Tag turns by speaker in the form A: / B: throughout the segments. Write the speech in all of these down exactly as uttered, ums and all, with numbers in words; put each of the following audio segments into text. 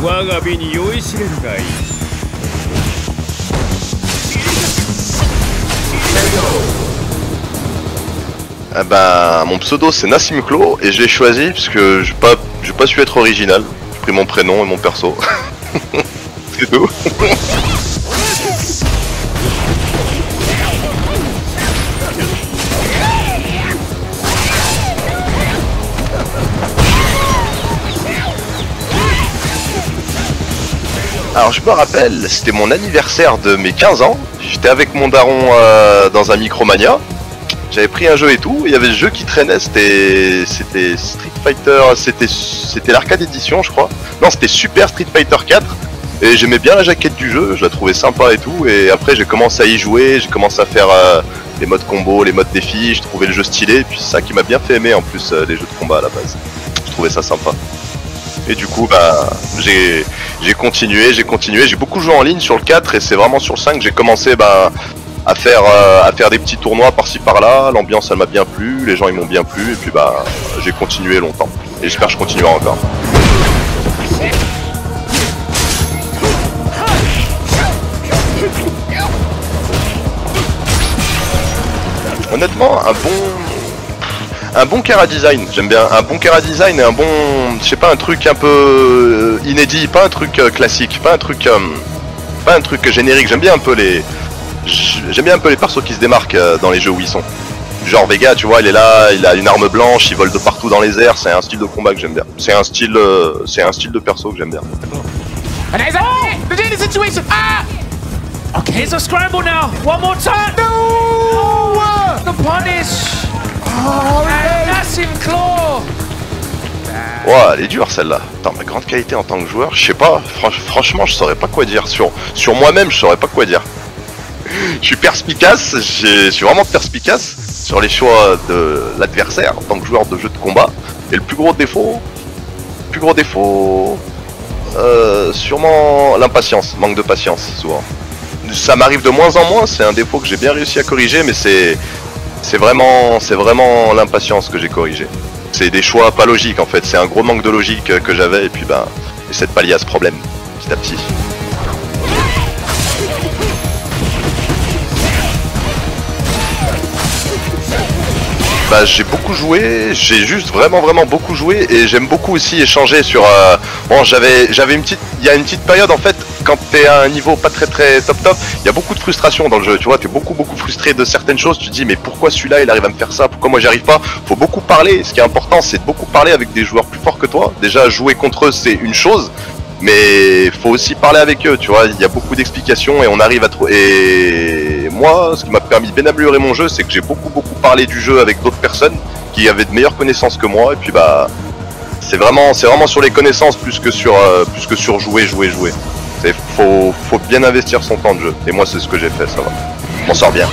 A: Ah ben, mon pseudo c'est Nassimclo et je l'ai choisi parce que j'ai pas, j'ai pas su être original. J'ai pris mon prénom et mon perso. C'est tout. Alors je me rappelle, c'était mon anniversaire de mes quinze ans. J'étais avec mon daron euh, dans un Micromania. J'avais pris un jeu et tout, il y avait le jeu qui traînait, c'était c'était Street Fighter, c'était c'était l'arcade édition je crois. Non, c'était Super Street Fighter quatre et j'aimais bien la jaquette du jeu, je la trouvais sympa et tout, et après j'ai commencé à y jouer, j'ai commencé à faire euh, les modes combo, les modes défi, je trouvais le jeu stylé, et puis c'est ça qui m'a bien fait aimer en plus euh, les jeux de combat à la base. Je trouvais ça sympa. Et du coup bah j'ai j'ai continué, j'ai continué, j'ai beaucoup joué en ligne sur le quatre et c'est vraiment sur le cinq que j'ai commencé bah à faire euh, à faire des petits tournois par-ci par-là. L'ambiance elle m'a bien plu, les gens ils m'ont bien plu et puis bah j'ai continué longtemps et j'espère que je continuerai encore. Honnêtement, un bon un bon Kara design, j'aime bien un bon Kara design et un bon, je sais pas, un truc un peu inédit, pas un truc euh, classique, pas un truc euh, pas un truc générique. J'aime bien un peu les J'aime bien un peu les persos qui se démarquent euh, dans les jeux où ils sont. Genre Vega, tu vois, il est là, il a une arme blanche, il vole de partout dans les airs, c'est un style de combat que j'aime bien. C'est un style euh, c'est un style de perso que j'aime bien.
B: Okay, so scramble now. One more time. No! The punish. Oh, Nassimclo.
A: Ouah, elle est dure celle-là. Attends, ma grande qualité en tant que joueur, je sais pas, fran franchement, je saurais pas quoi dire. Sur, sur moi-même, je saurais pas quoi dire. Je suis perspicace, je suis vraiment perspicace sur les choix de l'adversaire en tant que joueur de jeu de combat. Et le plus gros défaut, le plus gros défaut, euh, sûrement l'impatience, manque de patience souvent. Ça m'arrive de moins en moins, c'est un défaut que j'ai bien réussi à corriger, mais c'est c'est vraiment, c'est vraiment l'impatience que j'ai corrigé. C'est des choix pas logiques en fait, c'est un gros manque de logique que j'avais et puis bah, j'essaie de pallier à ce problème petit à petit. Bah j'ai beaucoup joué, j'ai juste vraiment vraiment beaucoup joué et j'aime beaucoup aussi échanger sur... Euh... Bon j'avais j'avais une petite... Il y a une petite période en fait, quand t'es à un niveau pas très très top top, il y a beaucoup de frustration dans le jeu, tu vois, t'es beaucoup beaucoup frustré de certaines choses, tu te dis mais pourquoi celui-là il arrive à me faire ça, pourquoi moi j'y arrive pas. Faut beaucoup parler, ce qui est important c'est de beaucoup parler avec des joueurs plus forts que toi. Déjà jouer contre eux c'est une chose, mais faut aussi parler avec eux, tu vois, il y a beaucoup d'explications et on arrive à trouver... Et moi, ce qui m'a permis de bien améliorer mon jeu, c'est que j'ai beaucoup beaucoup parlé du jeu avec d'autres personnes qui avaient de meilleures connaissances que moi, et puis bah... C'est vraiment, c'est vraiment sur les connaissances plus que sur, euh, plus que sur jouer, jouer, jouer. C'est faut, faut bien investir son temps de jeu, et moi c'est ce que j'ai fait, ça va. On sort bien.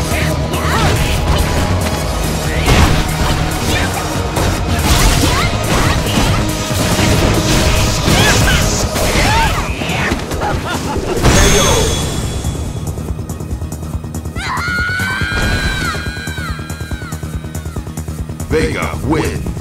C: Vega win.